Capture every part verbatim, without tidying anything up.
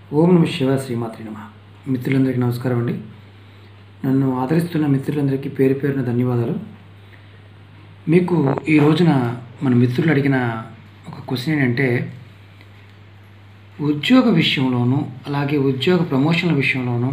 ఓం నమ శివ శ్రీమాత్రి నమ. మిత్రులందరికీ నమస్కారం అండి. నన్ను ఆదరిస్తున్న మిత్రులందరికీ పేరు పేరున ధన్యవాదాలు. మీకు ఈ రోజున మన మిత్రులు అడిగిన ఒక క్వశ్చన్ ఏంటంటే, ఉద్యోగ విషయంలోనూ అలాగే ఉద్యోగ ప్రమోషన్ల విషయంలోనూ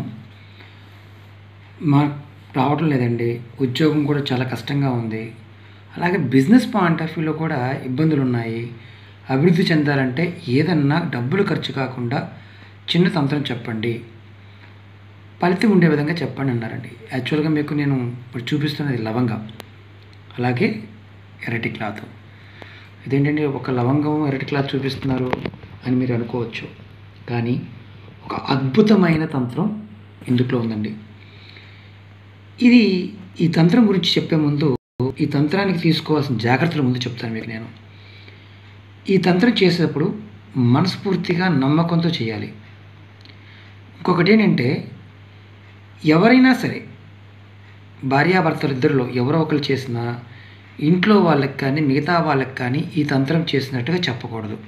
మాకు రావడం లేదండి. ఉద్యోగం కూడా చాలా కష్టంగా ఉంది. అలాగే బిజినెస్ పాయింట్ ఆఫ్ వ్యూలో కూడా ఇబ్బందులు ఉన్నాయి. అభివృద్ధి చెందాలంటే ఏదన్నా డబ్బులు ఖర్చు కాకుండా చిన్న తంత్రం చెప్పండి, ఫలితం ఉండే విధంగా చెప్పండి అన్నారండి. యాక్చువల్గా మీకు నేను ఇప్పుడు చూపిస్తున్నది లవంగం, అలాగే ఎర్రటి క్లాత్. ఇదేంటంటే ఒక లవంగం ఎర్రటి క్లాత్ చూపిస్తున్నారు అని మీరు అనుకోవచ్చు, కానీ ఒక అద్భుతమైన తంత్రం ఇందులో ఉందండి. ఇది ఈ తంత్రం గురించి చెప్పే ముందు ఈ తంత్రానికి తీసుకోవాల్సిన జాగ్రత్తల ముందు చెప్తాను మీకు నేను. ఈ తంత్రం చేసేటప్పుడు మనస్ఫూర్తిగా నమ్మకంతో చేయాలి. ఇంకొకటి ఏంటంటే, ఎవరైనా సరే భార్యాభర్తలు ఇద్దరిలో ఎవరో ఒకరు చేసినా ఇంట్లో వాళ్ళకి కానీ మిగతా వాళ్ళకి కానీ ఈ తంత్రం చేసినట్టుగా చెప్పకూడదు.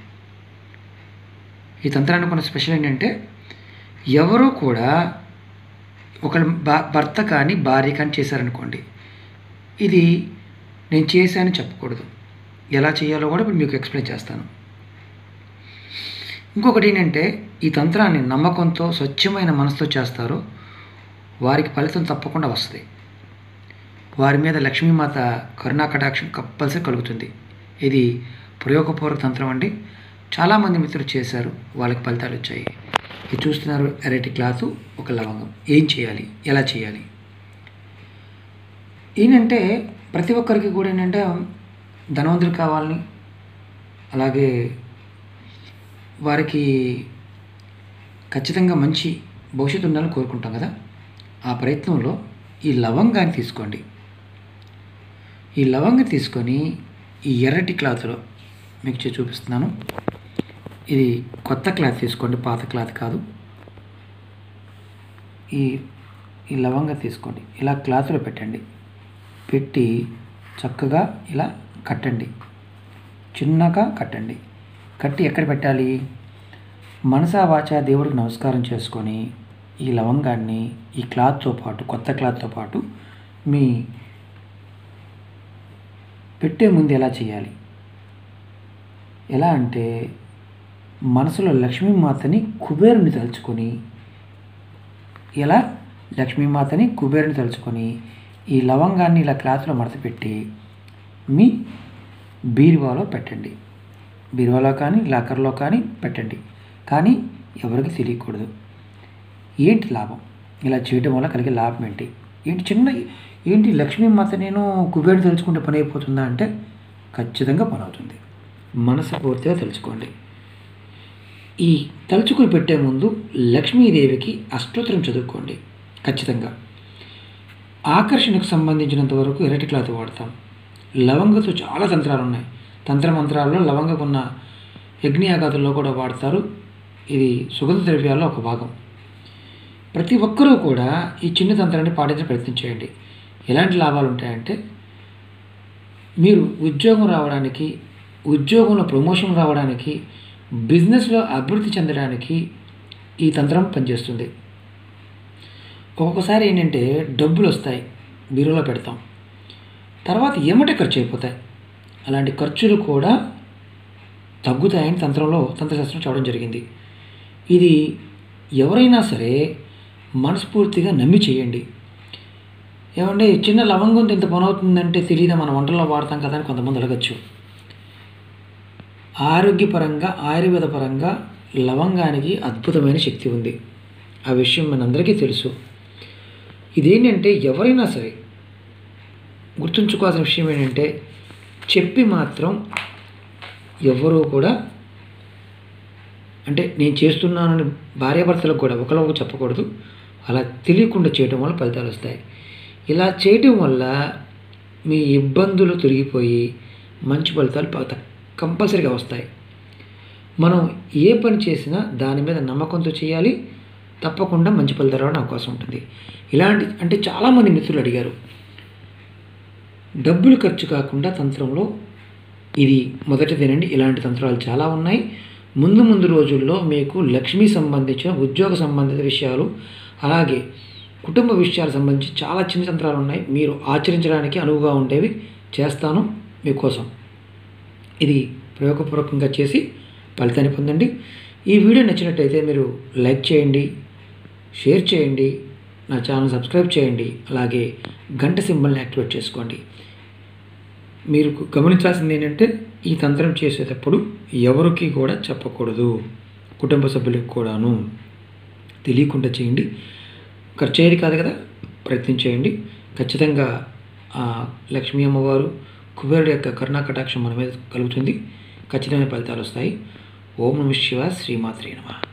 ఈ తంత్రానికి ఉన్న స్పెషల్ ఏంటంటే, ఎవరో కూడా ఒక భర్త కానీ భార్య కానీ చేశారనుకోండి, ఇది నేను చేశానని చెప్పకూడదు. ఎలా చేయాలో కూడా ఇప్పుడు మీకు ఎక్స్ప్లెయిన్ చేస్తాను. ఇంకొకటి ఏంటంటే, ఈ తంత్రాన్ని నమ్మకంతో స్వచ్ఛమైన మనసుతో చేస్తారో వారికి ఫలితం తప్పకుండా వస్తుంది. వారి మీద లక్ష్మీమాత కరుణా కటాక్షం కంపల్సరీ కలుగుతుంది. ఇది ప్రయోగపూర్వక తంత్రం అండి. చాలామంది మిత్రులు చేశారు, వాళ్ళకి ఫలితాలు వచ్చాయి. ఇది చూస్తున్నారు, ఎర్రటి క్లాత్, ఒక లవంగం. ఏం చేయాలి, ఎలా చేయాలి ఏంటంటే, ప్రతి ఒక్కరికి కూడా ఏంటంటే ధనవంతులు కావాలని, అలాగే వారికి ఖచ్చితంగా మంచి భవిష్యత్తు ఉండాలని కోరుకుంటాం కదా. ఆ ప్రయత్నంలో ఈ లవంగాన్ని తీసుకోండి. ఈ లవంగం తీసుకొని ఈ ఎర్రటి క్లాత్లో మీకు చూపిస్తున్నాను. ఇది కొత్త క్లాత్ తీసుకోండి, పాత క్లాత్ కాదు. ఈ ఈ లవంగం తీసుకోండి, ఇలా క్లాత్లో పెట్టండి. పెట్టి చక్కగా ఇలా కట్టండి, చిన్నగా కట్టండి. కట్టి ఎక్కడ పెట్టాలి? మనసా వాచా దేవుడికి నమస్కారం చేసుకొని ఈ లవంగాన్ని ఈ క్లాత్తో పాటు, కొత్త క్లాత్తో పాటు మీ పెట్టే ముందు ఎలా చేయాలి? ఎలా అంటే, మనసులో లక్ష్మీమాతని కుబేరుని తలుచుకొని, ఎలా లక్ష్మీమాతని కుబేరుని తలుచుకొని ఈ లవంగాన్ని ఇలా క్లాత్లో మడతపెట్టి మీ బీరువాలో పెట్టండి. బీరువాలో కానీ లాకర్లో కానీ పెట్టండి, కానీ ఎవరికి తెలియకూడదు. ఏంటి లాభం? ఇలా చేయడం వల్ల కలిగే లాభం ఏంటి? ఏంటి చిన్న ఏంటి లక్ష్మీమాత నేను కుబేరుని తలుచుకుంటే పని అయిపోతుందా అంటే, ఖచ్చితంగా పని అవుతుంది. మనస్ఫూర్తిగా తెలుసుకోండి. ఈ తలుచుకుని పెట్టే ముందు లక్ష్మీదేవికి అష్టోత్తరం చదువుకోండి ఖచ్చితంగా. ఆకర్షణకు సంబంధించినంత వరకు ఎర్రటి క్లాత్ వాడతాం. లవంగతో చాలా తంత్రాలు ఉన్నాయి. తంత్ర మంత్రాల్లో లవంగకు ఉన్న యజ్ఞయాగాదుల్లో కూడా వాడతారు. ఇది సుగంధ ద్రవ్యాల్లో ఒక భాగం. ప్రతి ఒక్కరూ కూడా ఈ చిన్న తంత్రాన్ని పాటించే ప్రయత్నం చేయండి. ఎలాంటి లాభాలు ఉంటాయంటే, మీరు ఉద్యోగం రావడానికి, ఉద్యోగంలో ప్రమోషన్ రావడానికి, బిజినెస్లో అభివృద్ధి చెందడానికి ఈ తంత్రం పనిచేస్తుంది. ఒక్కొక్కసారి ఏంటంటే డబ్బులు వస్తాయి, బీరులో పెడతాం, తర్వాత ఏమంటే ఖర్చు అయిపోతాయి. అలాంటి ఖర్చులు కూడా తగ్గుతాయని తంత్రంలో తంత్రశాస్త్రం చెప్పడం జరిగింది. ఇది ఎవరైనా సరే మనస్ఫూర్తిగా నమ్మి చేయండి. ఏమంటే చిన్న లవంగంతో ఇంత పని అవుతుందంటే తెలియదా, మన వంటల్లో వాడతాం కదా అని కొంతమంది అడగచ్చు. ఆరోగ్యపరంగా, ఆయుర్వేద పరంగా లవంగానికి అద్భుతమైన శక్తి ఉంది. ఆ విషయం మనందరికీ తెలుసు. ఇదేంటంటే ఎవరైనా సరే గుర్తుంచుకోవాల్సిన విషయం ఏంటంటే, చెప్పి మాత్రం ఎవరూ కూడా, అంటే నేను చేస్తున్నానని భార్యాభర్తలకు కూడా ఒకరికి చెప్పకూడదు. అలా తెలియకుండా చేయడం వల్ల ఫలితాలు వస్తాయి. ఇలా చేయటం వల్ల మీ ఇబ్బందులు తొలగిపోయి మంచి ఫలితాలు కంపల్సరీగా వస్తాయి. మనం ఏ పని చేసినా దాని మీద నమ్మకంతో చేయాలి, తప్పకుండా మంచి ఫలితాలు రావడానికి అవకాశం ఉంటుంది. ఇలాంటి అంటే చాలామంది మిత్రులు అడిగారు, డబ్బులు ఖర్చు కాకుండా తంత్రంలో ఇది మొదటిదేనండి. ఇలాంటి తంత్రాలు చాలా ఉన్నాయి. ముందు ముందు రోజుల్లో మీకు లక్ష్మి సంబంధించిన ఉద్యోగ సంబంధిత విషయాలు, అలాగే కుటుంబ విషయాలకు సంబంధించి చాలా చిన్న తంత్రాలు ఉన్నాయి. మీరు ఆచరించడానికి అనువుగా ఉండేవి చేస్తాను మీకోసం. ఇది ప్రయోగపూర్వకంగా చేసి ఫలితాన్ని పొందండి. ఈ వీడియో నచ్చినట్టయితే మీరు లైక్ చేయండి, షేర్ చేయండి, నా ఛానల్ సబ్స్క్రైబ్ చేయండి, అలాగే గంట సింబల్ని యాక్టివేట్ చేసుకోండి. మీరు గమనించాల్సింది ఏంటంటే ఈ తంత్రం చేసేటప్పుడు ఎవరికి కూడా చెప్పకూడదు, కుటుంబ సభ్యులకు కూడాను తెలియకుండా చేయండి. ఖర్చు అయ్యేది కాదు కదా, ప్రయత్నం చేయండి. ఖచ్చితంగా లక్ష్మీ అమ్మవారు, కుబేరుడు యొక్క కరుణా కటాక్షం మన మీద కలుగుతుంది. ఖచ్చితమైన ఫలితాలు వస్తాయి. ఓం నమః శివాయ. శ్రీమాత్రే నమః.